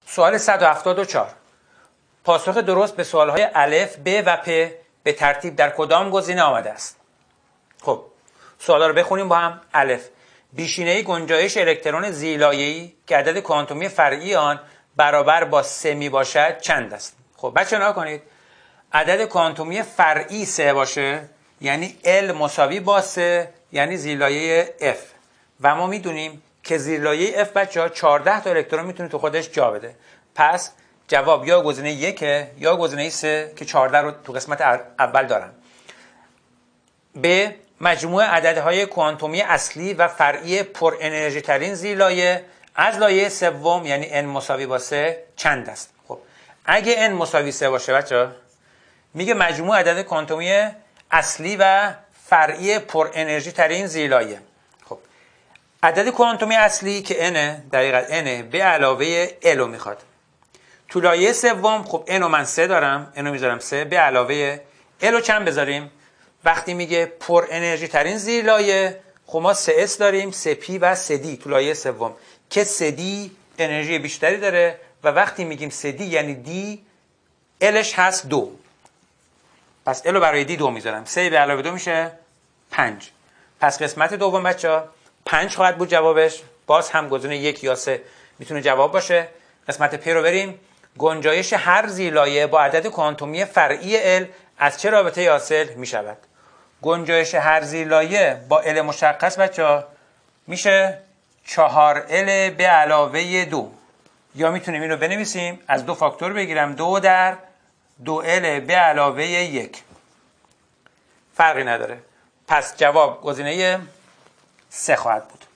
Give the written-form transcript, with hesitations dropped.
سوال 174. پاسخ درست به سوالهای الف، ب و پ به ترتیب در کدام گزینه آمده است؟ خب سوالا رو بخونیم با هم. الف: بیشینه گنجایش الکترون ذی‌لایه‌ای که عدد کوانتومی فرعی آن برابر با 3 می باشد چند است؟ خب بچه نگاه کنید، عدد کوانتومی فرعی 3 باشه یعنی L مساوی با 3 یعنی ذی‌لایه F و ما میدونیم که ذی‌لایه F بچه‌ها 14 تا الکترون میتونه تو خودش جا بده. پس جواب یا گزینه 1 یا گزینه 3 که 14 رو تو قسمت اول دارم. ب: مجموع عددهای کوانتومی اصلی و فرعی پر انرژی ترین ذی‌لایه از لایه سوم یعنی n مساوی با 3 چند است؟ خب اگه n مساوی 3 باشه بچه‌ها میگه مجموع عدد کوانتومی اصلی و فرعی پر انرژی ترین ذی‌لایه. خب عدد کوانتومی اصلی که n دقیقاً n به علاوه l رو میخواد. تو لایه سوم خب n رو من 3 دارم، n رو میذارم 3 به علاوه l رو چند بذاریم؟ وقتی میگه پر انرژی ترین ذی‌لایه خب ما 3s داریم، 3p و 3d تو لایه سوم که 3d انرژی بیشتری داره و وقتی میگیم 3d یعنی d lش هست 2. پس l رو برای d 2 میذارم، 3 به علاوه 2 میشه 5. پس قسمت دوم بچه‌ها 5 خواهد بود جوابش. باز هم گزینه 1 یا 3 میتونه جواب باشه. قسمت پ رو بریم. گنجایش هر ذی‌لایه با عدد کوانتومی فرعی L از چه رابطه حاصل می شود؟ گنجایش هر ذی‌لایه با L مشخص بچه‌ها میشه 4L به علاوه 2 یا میتونیم اینو بنویسیم از 2 فاکتور بگیرم 2 در 2L به علاوه 1. فرقی نداره. پس جواب گزینه 3 خواهد بود.